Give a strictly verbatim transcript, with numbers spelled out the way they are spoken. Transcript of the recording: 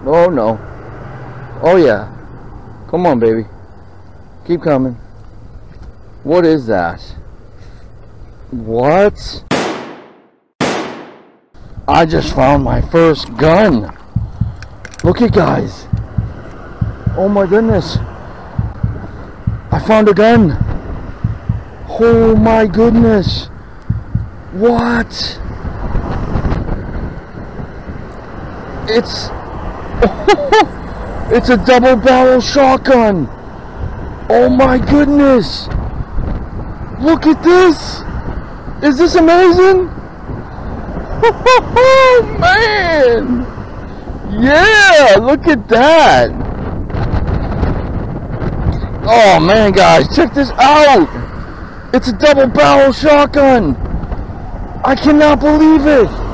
Oh no. Oh yeah. Come on, baby. Keep coming. What is that? What? I just found my first gun. Look at guys. Oh my goodness. I found a gun. Oh my goodness. What? It's it's a double barrel shotgun. Oh my goodness. Look at this. Is this amazing? Oh man. Yeah, look at that. Oh man, guys, check this out. It's a double barrel shotgun. I cannot believe it.